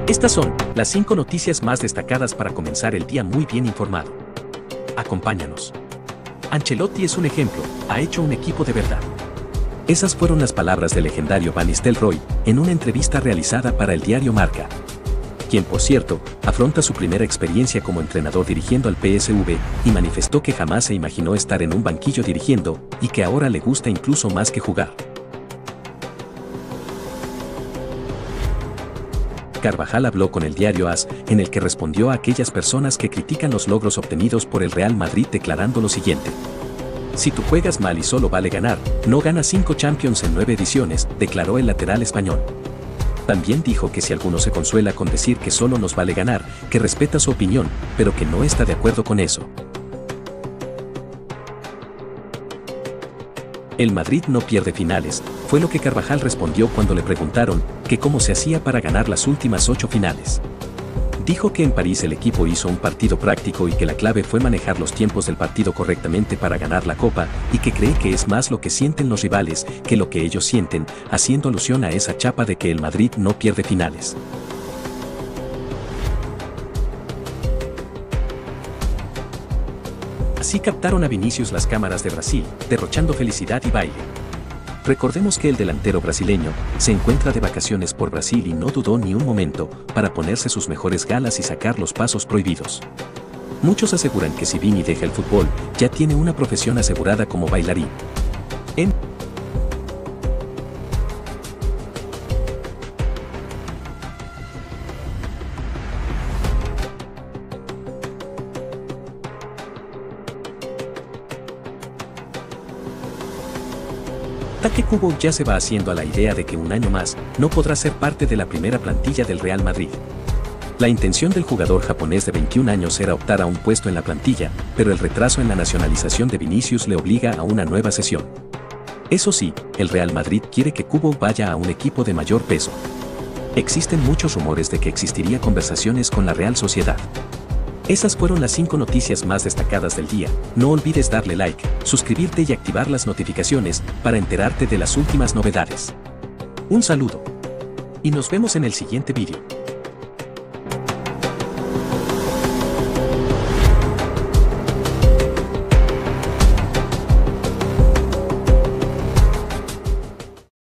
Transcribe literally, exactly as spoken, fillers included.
Estas son las cinco noticias más destacadas para comenzar el día muy bien informado. Acompáñanos. Ancelotti es un ejemplo, ha hecho un equipo de verdad. Esas fueron las palabras del legendario Van Nistelrooy en una entrevista realizada para el diario Marca, quien por cierto, afronta su primera experiencia como entrenador dirigiendo al P S V y manifestó que jamás se imaginó estar en un banquillo dirigiendo y que ahora le gusta incluso más que jugar. Carvajal habló con el diario A S, en el que respondió a aquellas personas que critican los logros obtenidos por el Real Madrid declarando lo siguiente: "Si tú juegas mal y solo vale ganar, no ganas cinco Champions en nueve ediciones", declaró el lateral español. También dijo que si alguno se consuela con decir que solo nos vale ganar, que respeta su opinión, pero que no está de acuerdo con eso. El Madrid no pierde finales, fue lo que Carvajal respondió cuando le preguntaron que cómo se hacía para ganar las últimas ocho finales. Dijo que en París el equipo hizo un partido práctico y que la clave fue manejar los tiempos del partido correctamente para ganar la copa y que cree que es más lo que sienten los rivales que lo que ellos sienten, haciendo alusión a esa chapa de que el Madrid no pierde finales. Así captaron a Vinícius las cámaras de Brasil, derrochando felicidad y baile. Recordemos que el delantero brasileño se encuentra de vacaciones por Brasil y no dudó ni un momento para ponerse sus mejores galas y sacar los pasos prohibidos. Muchos aseguran que si Vini deja el fútbol, ya tiene una profesión asegurada como bailarín. En Take Kubo ya se va haciendo a la idea de que un año más no podrá ser parte de la primera plantilla del Real Madrid. La intención del jugador japonés de veintiún años era optar a un puesto en la plantilla, pero el retraso en la nacionalización de Vinícius le obliga a una nueva sesión. Eso sí, el Real Madrid quiere que Kubo vaya a un equipo de mayor peso. Existen muchos rumores de que existiría conversaciones con la Real Sociedad. Esas fueron las cinco noticias más destacadas del día. No olvides darle like, suscribirte y activar las notificaciones para enterarte de las últimas novedades. Un saludo. Y nos vemos en el siguiente vídeo.